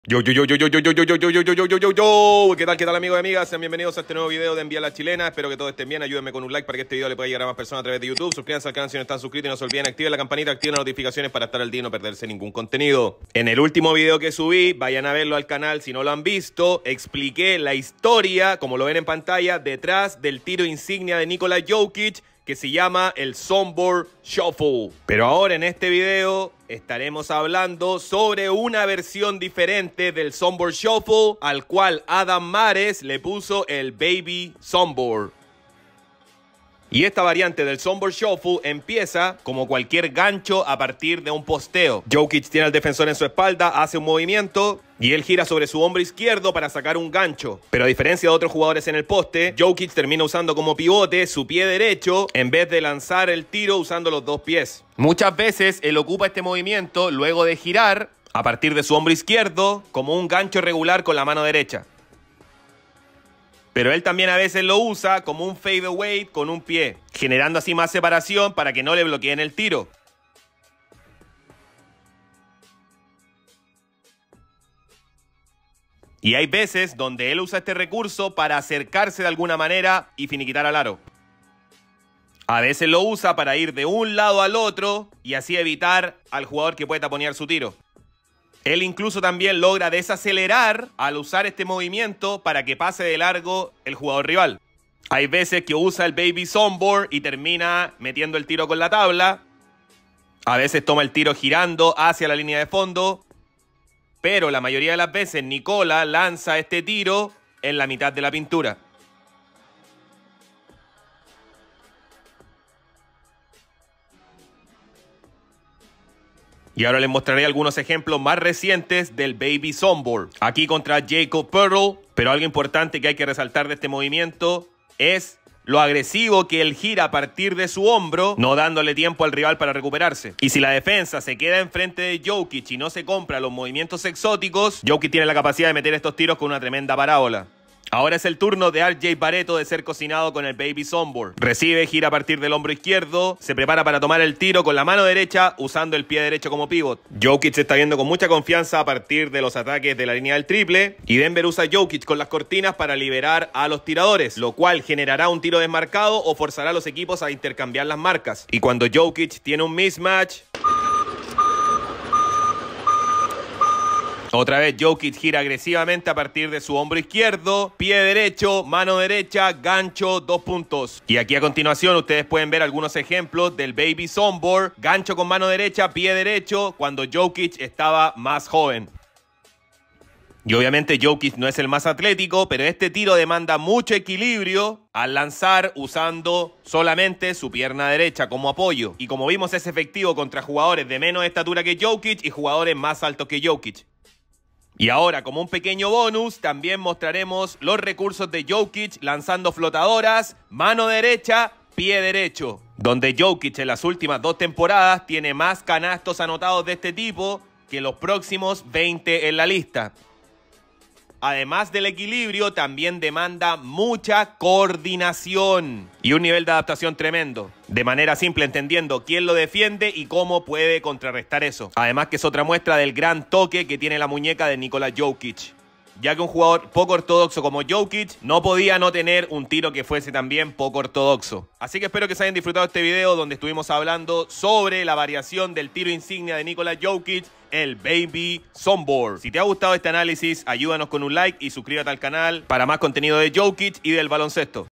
¿Qué tal amigos y amigas? Sean bienvenidos a este nuevo video de Envía la Chilena. Espero que todos estén bien, ayúdenme con un like para que este video le pueda llegar a más personas a través de YouTube. Suscríbanse al canal si no están suscritos y no se olviden, activen la campanita, activen las notificaciones para estar al día y no perderse ningún contenido. En el último video que subí, vayan a verlo al canal si no lo han visto, expliqué la historia, como lo ven en pantalla, detrás del tiro insignia de Nikola Jokic, que se llama el Sombor Shuffle. Pero ahora en este video estaremos hablando sobre una versión diferente del Sombor Shuffle, al cual Adam Mares le puso el Baby Sombor. Y esta variante del Sombor Shuffle empieza como cualquier gancho a partir de un posteo. Jokic tiene al defensor en su espalda, hace un movimiento y él gira sobre su hombro izquierdo para sacar un gancho. Pero a diferencia de otros jugadores en el poste, Jokic termina usando como pivote su pie derecho en vez de lanzar el tiro usando los dos pies. Muchas veces él ocupa este movimiento luego de girar a partir de su hombro izquierdo como un gancho regular con la mano derecha. Pero él también a veces lo usa como un fadeaway con un pie, generando así más separación para que no le bloqueen el tiro. Y hay veces donde él usa este recurso para acercarse de alguna manera y finiquitar al aro. A veces lo usa para ir de un lado al otro y así evitar al jugador que puede taponear su tiro. Él incluso también logra desacelerar al usar este movimiento para que pase de largo el jugador rival. Hay veces que usa el Baby Sombor y termina metiendo el tiro con la tabla. A veces toma el tiro girando hacia la línea de fondo. Pero la mayoría de las veces Nikola lanza este tiro en la mitad de la pintura. Y ahora les mostraré algunos ejemplos más recientes del Baby Sombor. Aquí contra Jakob Poeltl, pero algo importante que hay que resaltar de este movimiento es lo agresivo que él gira a partir de su hombro, no dándole tiempo al rival para recuperarse. Y si la defensa se queda enfrente de Jokic y no se compra los movimientos exóticos, Jokic tiene la capacidad de meter estos tiros con una tremenda parábola. Ahora es el turno de RJ Barreto de ser cocinado con el Baby Sombor. Recibe, gira a partir del hombro izquierdo, se prepara para tomar el tiro con la mano derecha usando el pie derecho como pivot. Jokic se está viendo con mucha confianza a partir de los ataques de la línea del triple y Denver usa a Jokic con las cortinas para liberar a los tiradores, lo cual generará un tiro desmarcado o forzará a los equipos a intercambiar las marcas. Y cuando Jokic tiene un mismatch, otra vez Jokic gira agresivamente a partir de su hombro izquierdo, pie derecho, mano derecha, gancho, 2 puntos. Y aquí a continuación ustedes pueden ver algunos ejemplos del Baby Sombor, gancho con mano derecha, pie derecho, cuando Jokic estaba más joven. Y obviamente Jokic no es el más atlético, pero este tiro demanda mucho equilibrio al lanzar usando solamente su pierna derecha como apoyo. Y como vimos es efectivo contra jugadores de menos estatura que Jokic y jugadores más altos que Jokic. Y ahora, como un pequeño bonus, también mostraremos los recursos de Jokic lanzando flotadoras, mano derecha, pie derecho. Donde Jokic en las últimas 2 temporadas tiene más canastos anotados de este tipo que los próximos 20 en la lista. Además del equilibrio, también demanda mucha coordinación y un nivel de adaptación tremendo. De manera simple, entendiendo quién lo defiende y cómo puede contrarrestar eso. Además que es otra muestra del gran toque que tiene la muñeca de Nikola Jokic, ya que un jugador poco ortodoxo como Jokic no podía no tener un tiro que fuese también poco ortodoxo. Así que espero que se hayan disfrutado este video donde estuvimos hablando sobre la variación del tiro insignia de Nikola Jokic, el Baby Sombor. Si te ha gustado este análisis, ayúdanos con un like y suscríbete al canal para más contenido de Jokic y del baloncesto.